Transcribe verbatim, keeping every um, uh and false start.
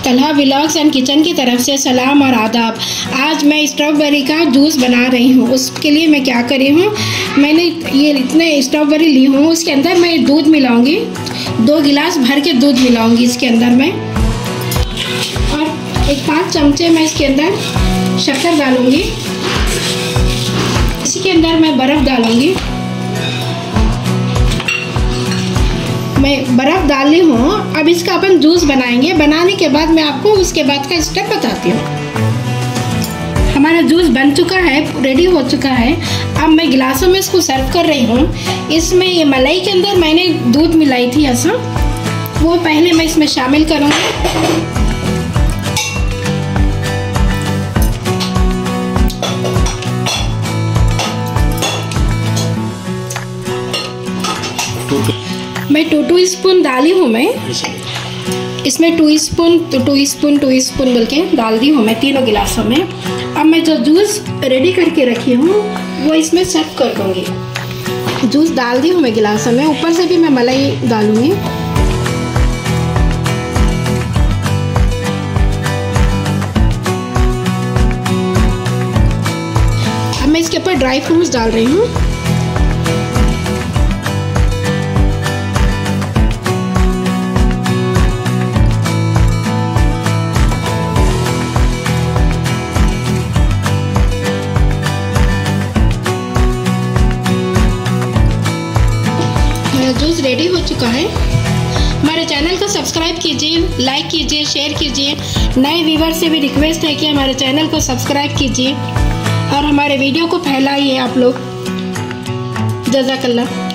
कल्हा vlogs and kitchen की तरफ से सलाम और आदाब। आज मैं स्ट्रॉबेरी का जूस बना रही हूँ। उसके लिए मैं क्या करी हूँ, मैंने ये इतने स्ट्रॉबेरी ली हूँ, उसके अंदर मैं दूध मिलाऊंगी, दो गिलास भर के दूध मिलाऊंगी इसके अंदर मैं, और एक पाँच चमचे मैं इसके अंदर शक्कर डालूंगी। इसी के अंदर मैं बर्फ़ डालूंगी। मैं बर्फ़ डाली हूँ। अब इसका अपन जूस बनाएंगे। बनाने के बाद मैं आपको उसके बाद का स्टेप बताती हूँ। हमारा जूस बन चुका है, रेडी हो चुका है। अब मैं गिलासों में इसको सर्व कर रही हूँ। इसमें ये मलाई के अंदर मैंने दूध मिलाई थी ऐसा, वो पहले मैं इसमें शामिल करूँगी। मैं टू टू स्पून डाली हूँ। मैं इसमें two spoon two two spoon two spoon बोल के डाल दी हूँ मैं तीनों गिलासों में। अब मैं जो जूस रेडी करके रखी हूँ वो इसमें सर्व कर दूँगी। जूस डाल दी हूँ मैं गिलासों में, ऊपर से भी मैं मलाई डालूँगी। अब मैं इसके ऊपर ड्राई फ्रूट्स डाल रही हूँ। जूस रेडी हो चुका है। हमारे चैनल को सब्सक्राइब कीजिए, लाइक कीजिए, शेयर कीजिए। नए व्यूवर से भी रिक्वेस्ट है कि हमारे चैनल को सब्सक्राइब कीजिए और हमारे वीडियो को फैलाइए आप लोग। जज़ाकल्लाह।